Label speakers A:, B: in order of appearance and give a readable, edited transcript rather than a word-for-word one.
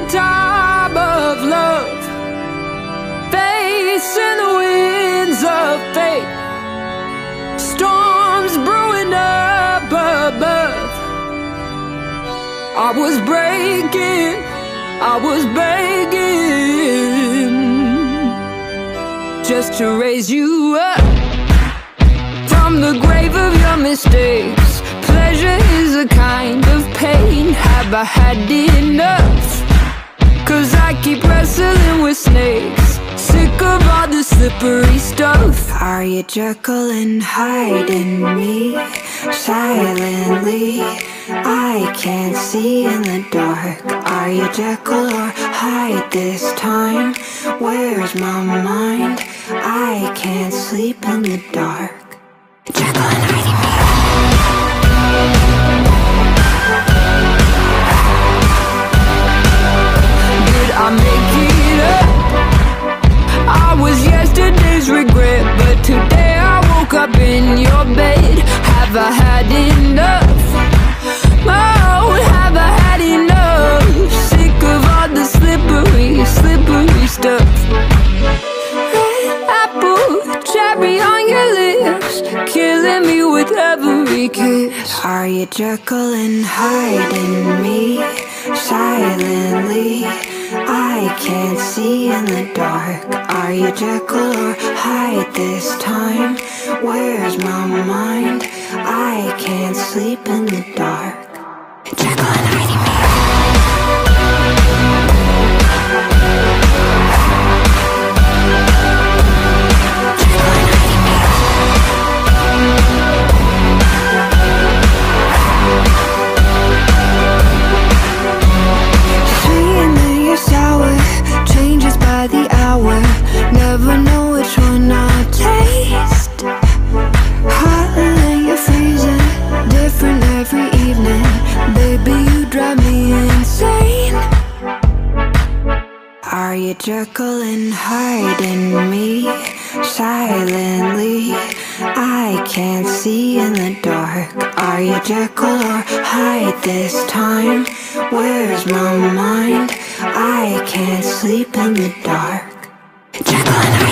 A: the time of love, facing the winds of fate, storms brewing up above. I was breaking, I was begging just to raise you up from the grave of your mistakes. Pleasure is a kind of pain. Have I had enough? 'Cause I keep wrestling with snakes, sick of all the slippery stuff. Are you Jekyll-and-Hyde-ing me silently? I can't see in the dark. Are you Jekyll or Hyde this time? Where's my mind? I can't sleep in the dark. Jekyll-and-Hyde-ing me. Did I make it up? I was yesterday's regret, but today I woke up in your bed. Have I had enough? Oh, have I had enough? Sick of all the slippery, slippery stuff. Red apple, cherry on your lips, killing me with every kiss. Are you Jekyll-and-Hyde-ing me silently? I can't see in the dark. Are you Jekyll or Hyde this time? Where's my mind? I can't sleep in the dark. Jekyll-and-Hyde-ing me. Changes by the hour, never know which one I'll taste. Hotter than you're freezing, different every evening. Baby, you drive me insane. Are you Jekyll-and-Hyde-ing me silently? I can't see in the dark. Are you Jekyll or Hyde this time? Where's my mind? I can't sleep in the dark. Jekyll-and-Hyde.